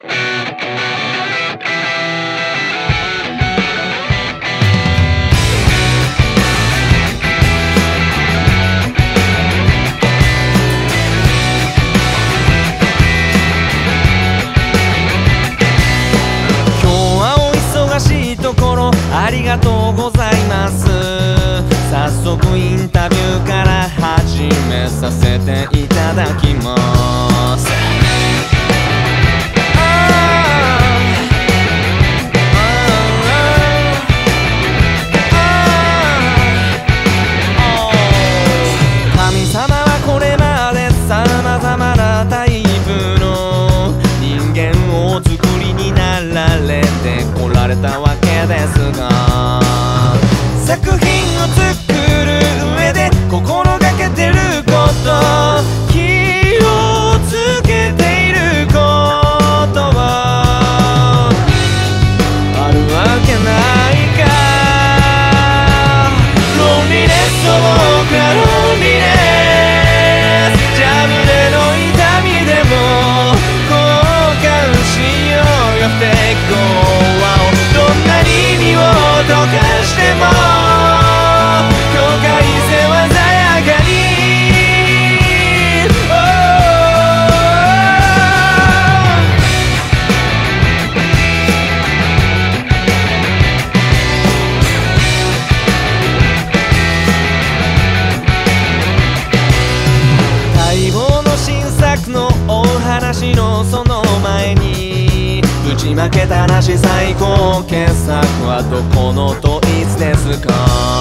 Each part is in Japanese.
ありがとうございます。早速インタビューから始めさせていただきます。神様はこれまで様々なタイプの人間を作りになられてこられたわけですが、作品を作る上で心がけてること、気をつけていることはあるわけないか。ロンリネスを僕はロンリネス、ジャブでの痛みでも交換しようよってこう、どんなに意味を溶かしても境界線は鮮やかに、待望の新作のお話のその前に、ぶちまけた話最高傑作はどこのといつですか。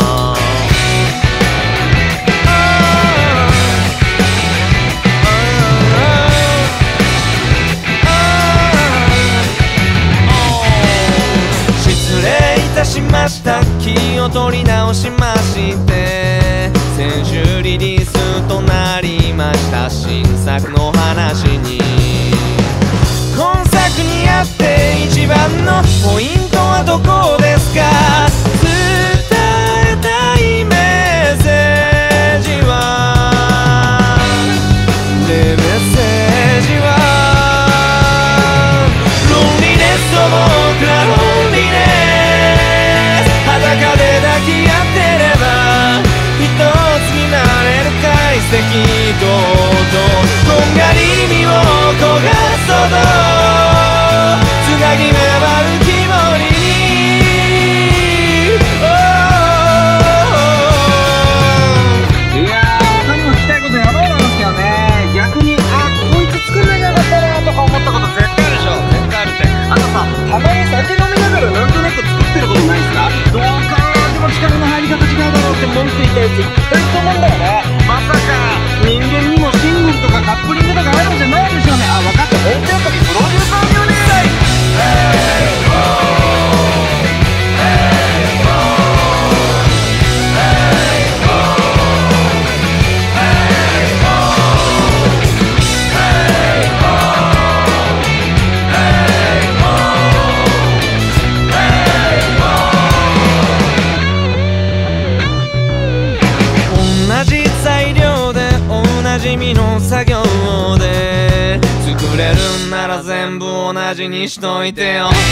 失礼いたしました。気を取り直しまして、先週リリースとなりました新作の話に、今作にあって一番のポイントはどこですか。伝えたいメッセージは、メッセージはロンリネスを僕らロンリネス、裸で抱き合ってれば一つになれるかい素敵とこんがり意味を焦がすほどつなぎ目張る木彫りに、 いやー他にも聞きたいこと山ほどなんですけどね、逆にこいつ作んなきゃよかったなとか思ったこと絶対あるでしょ。絶対あるって。あとさ、たまに酒飲みながらなんとなく作ってることないですか。どう考えても力の入り方違うだろうって文句言ったやついっぱいいると思うんだよね。まさか人間にもシングルとかカップリングとかあるんじゃないでしょうね。分かった、もうちょっとプロデューサーにお願い。 同じ材料で同じ身の作業で作れるんなら全部同じにしといてよ。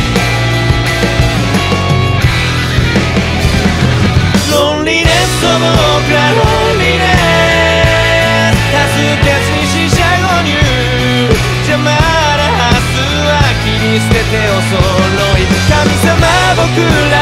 ロンリネスを僕らロンリネス、多数決に四捨五入邪魔なハスは切り捨ててお揃い、神様僕ら